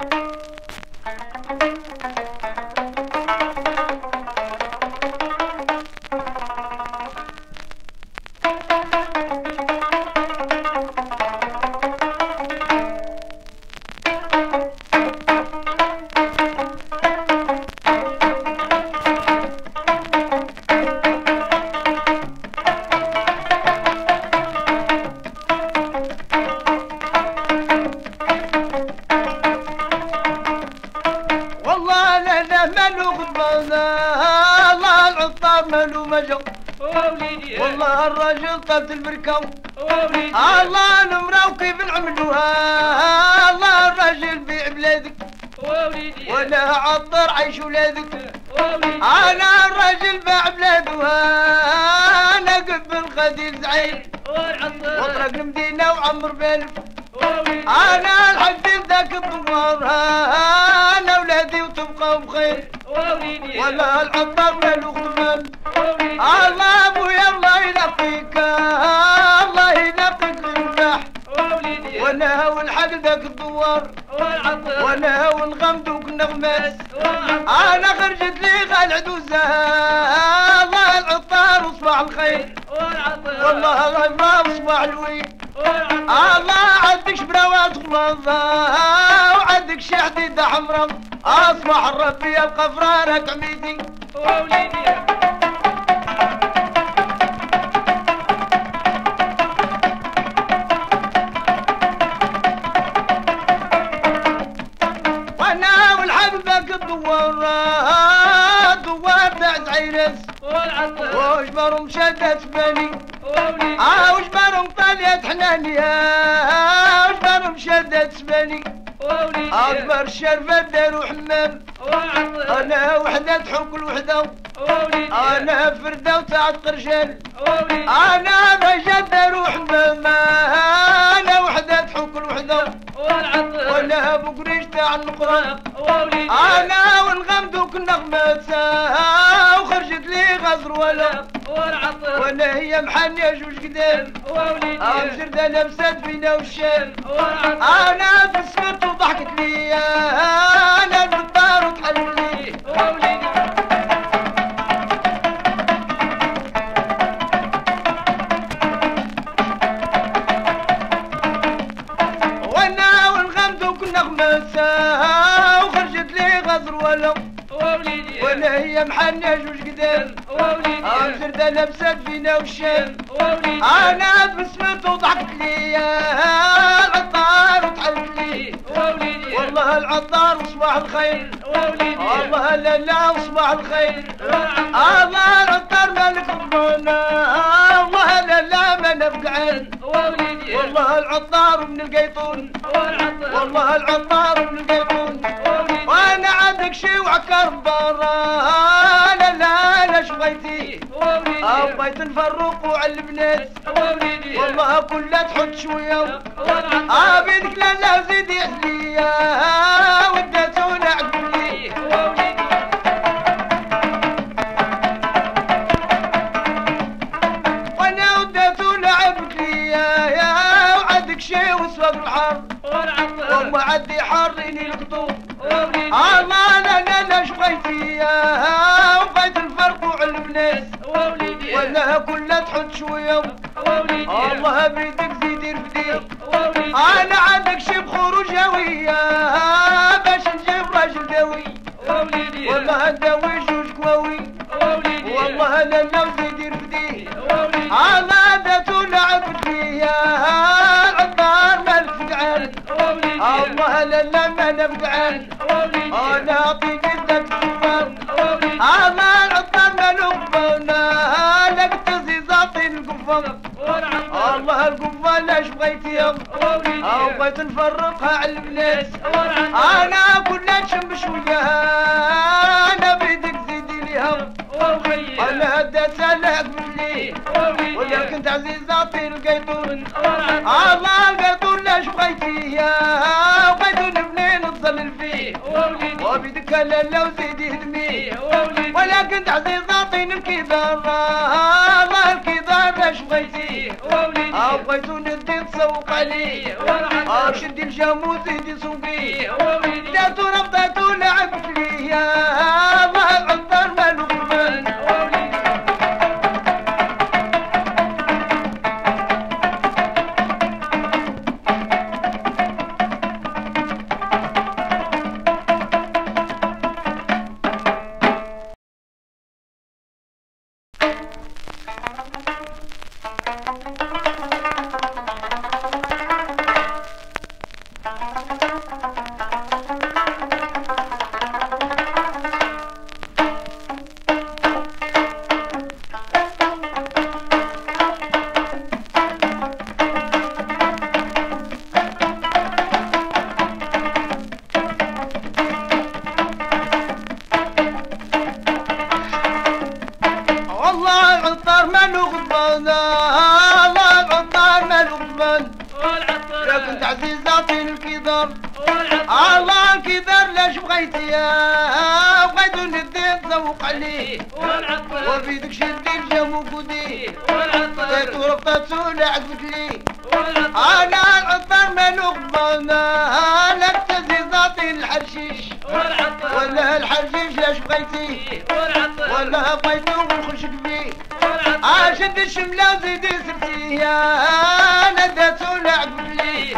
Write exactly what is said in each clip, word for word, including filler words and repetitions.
الله العطار مالو مجا والله الراجل طابت البركة الله المرا وكيف نعملوها الله الراجل بيع بلادك وانا عطر عيش ولادك انا الراجل باع بلادها انا قبل خديل زعيم واطرق المدينة وعمر بالف انا الحفيد ذاك الدوار انا ولادي وتبقى بخير ولا العطار مالو خدمان الله ابويا الله ينقيك الله ينقيك المفتاح وانا والحق ذاك الدوار وانا والغمد والنغماس انا خرجت لي غال عدوزة الله العطار وصباح الخير والله الغفار وصباح الويل الله عندك شبراوات غلاظة وعندك شي حديدة حمرا اصبح الربي يبقى فرارك عميدي وانا والحق ذاك الدوار الدوار تاع زعيرس وجبرهم شدت بالي اه وجبرهم طالية حنانية وجبرهم شدت سباني اكبر الشرفة داروا حمام انا وحدة تحك الوحدة انا فردة وتاعت قرشان انا رجال داروا حمام انا وحدة تحك الوحدة وانا ابو قريش تاع النقرة انا والغمد وكالنغمات وخرجت لي غزر ولا وانا هي محنية جوج قدام امشرد انا مساد فينا والشام انا بسكت وضحكت لي انا بالدار وتحلل لي وانا والغمد وكالنغمات وخرجت لي غزر ولا وانا هي محنية جوج قدام امشرد انا مساد فينا والشام انا بسمت وضحكت لي العطار وتحلت لي والله العطار وصباح الخير الله لا لا وصباح الخير الله العطار مالك ربنا الله لا لا ما نفقعن والله العطار من القيطون والله العطار من القيطون وانا عندك شي وعكر برا لا لا لا شبيتي بغيت نفرق وعلى البنات والله كلها تحط شويه اه بيدك لا لا زيدي عليا وداتونا عقلي وانا وداتونا عقلي وعندك شي وسوق الحر وما عندي حريني القطوف الله لا لا لا شبيتي وبغيت نفرق وعلى البنات ولا كلها تحط شويه الله بيدك زيدي رفدي انا عندك شي بخور وجاويه باش نجيب راجل داوي والله نداوي جوج كواوي والله لا لا زيدي رفدي الله داتو لعبت فيا العطار مالك فقعان الله لا لا ما نفقعان انا اعطيك ذاك الصفار الله العطار مالو قفانا لك تزيزاطي القفا الله القفا لاش بغيتي بغيت نفرقها على البنات انا كلها نشم شويه انا بيدك زيدي ليها انا داتها لك مني ولا كنت عزيزاطي القيطون الله القيطون لاش بغيتي بغيتو نبني نتظلل فيه وبيدك لا وزيدي دمي ولكن تعزيز عطيني الكبار الله الكبار باش بغيتي اه بغيتو ندي نسوق عليه اه شدي الجاموس زيدي سوقي داتو رفضاتو لعبت ليا الله العطار مالو قربان الله الكبر لاش بغيتي يا بغيتو ندي نتذوق عليه وبيدك شدي الجام وقودي بغيتو رفضتو لعبت لي انا العطار مالو غبانا لا تزيد عطيني الحرشيش ولا الحرشيش لاش بغيتي ولا بغيتو نخش بيه اه شد الشمله وزيدي سرتي يا انا داتو لعبت لي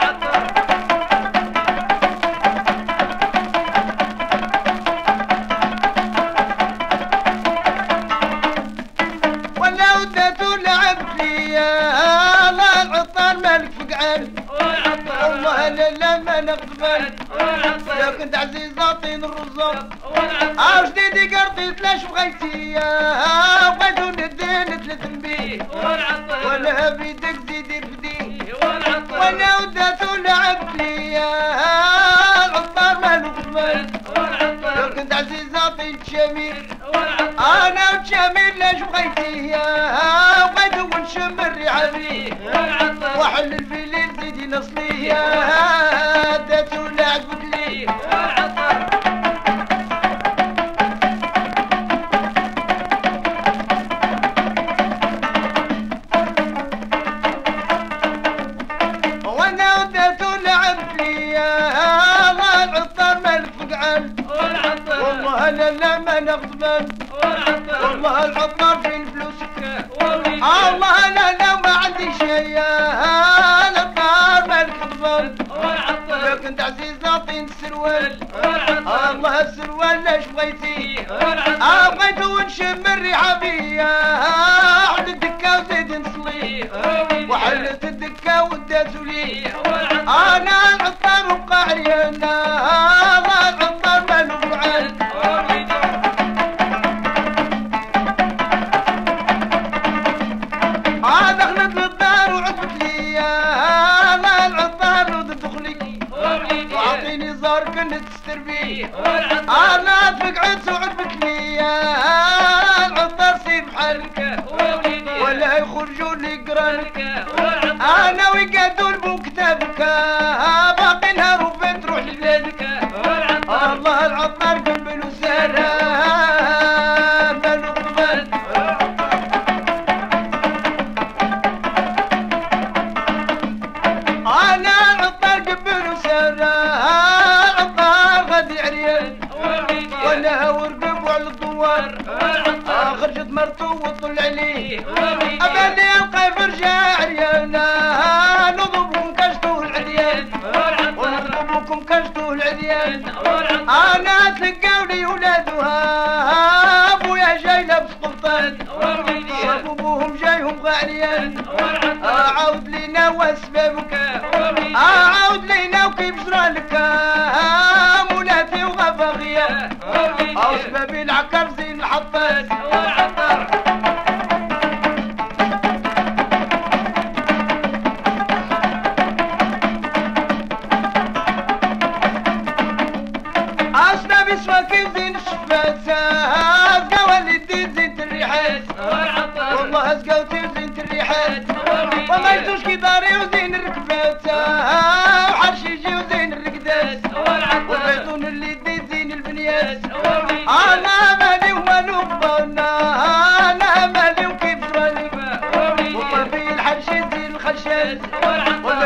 والله لا ما نقبل يا كنت عزيز عطيني الرزق اه جديدي قرطيت لاش بغيتي يا بغيتو ندي نتلثم بيه ولا بيدك زيدي رفدي وانا وداتو لعبت لي يا العطار مالو قبل يا كنت عزيز عطيني الشمير انا والشمير لاش بغيتي يا بغيتو ونشم الريحه فيه وحل الفيلين زيدي نصلي يا داتو لعبت لي وانا وداتو لعبت لي يا الله العطار مالك فقعان والله لا لا ما نغضبان والله العطار في الفلوس الله لا لا ما عندي شيء يا كنت عزيز عطيني السروال الله السروال لاش بغيتي اه بغيتو ونشم الريحه بيا حل الدكه وزيد نصلي وحلت الدكه وداتو لي انا العطار وبقى عريانا الله العطار مالو بعان اه دخلت للدار وعدت لي الله العطار ودت دخلي وعطيني زار كنت تستر بيه انا تفقعت وعدت لي العطار سير بحالك ولا يخرجوا لي قرانك انا ويقعدوا لبو كتابك باقي نهار وفين تروح لبلادك الله العطار قبل وسلام مالو قبل انا العطار قبل وسلام العطار غادي عريان وانا ورقب وعلى الدوار خرجت مرتو وطل عليه ابالي القيف رجع عريانا نضربكم كشتو العديان ونضربكم كشتو العديان انا تلقاولي ولادها ابويا جاي لابس قبطان وابوهم جايهم غاليان عاود لينا واسبابك عاود لينا وكيف جرالك مولاتي وغفاغية اسبابي العكر زين الحطاس اسبابي سواكي زين الشفاس ازقا والدي زين الريحات والله ازقا زين الريحات وما يجوش كي داري وزين الركبات وحرشيجي وزين الركدات وبيتون اللي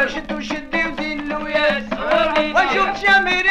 شدو شدي وزين الوياس وشوف شامي